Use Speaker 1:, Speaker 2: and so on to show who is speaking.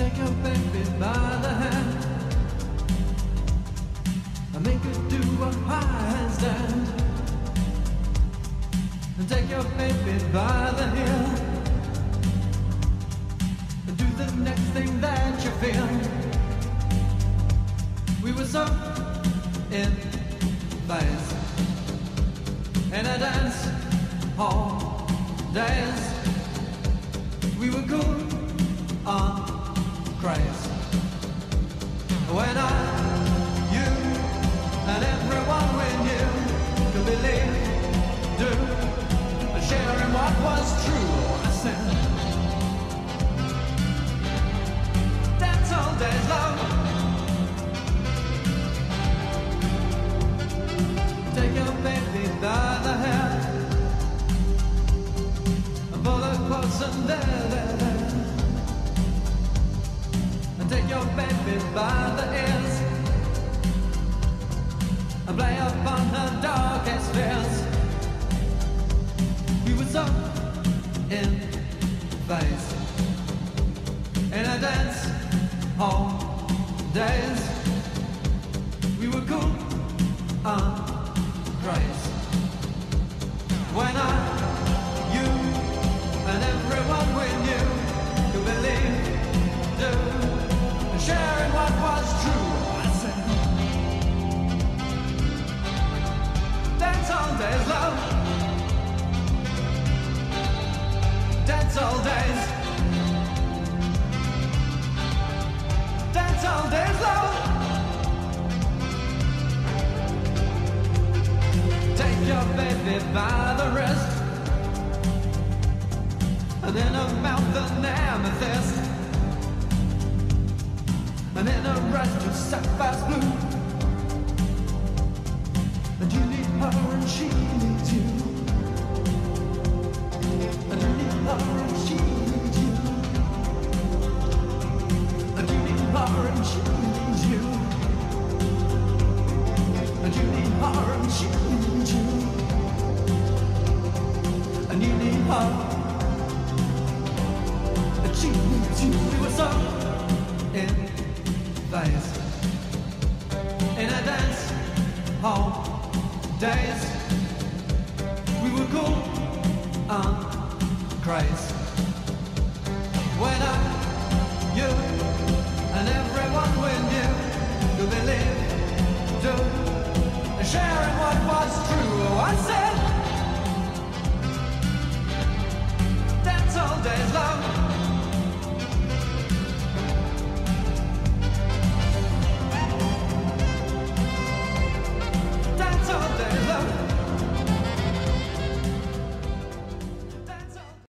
Speaker 1: Take your baby by the hand and make her do a handstand. And take your baby by the heel and do the next thing that you feel. We were so in phase in a dance hall days. We were cool on craze. When you, and everyone we knew could believe, do, and share in what was true. I said, dance all days, love. Take your baby by the hair and pull her close and there. And take your baby by the ears and play upon her darkest fears. We were so in phase in a dance hall days. We were cool on craze. When you, and everyone we knew could believe, do, and share in what was true. I said, dance all days, love. Dance all days. Dance all days, love. Take your baby by the wrist and in her mouth an amethyst, and in her eyes just sapphire's blue. And you need her and she needs you. And you need her and she needs you. And you need her and she needs you. And you need her and she needs you. And you need her and she needs you. We were so in phase in a dance hall days. We were cool on craze.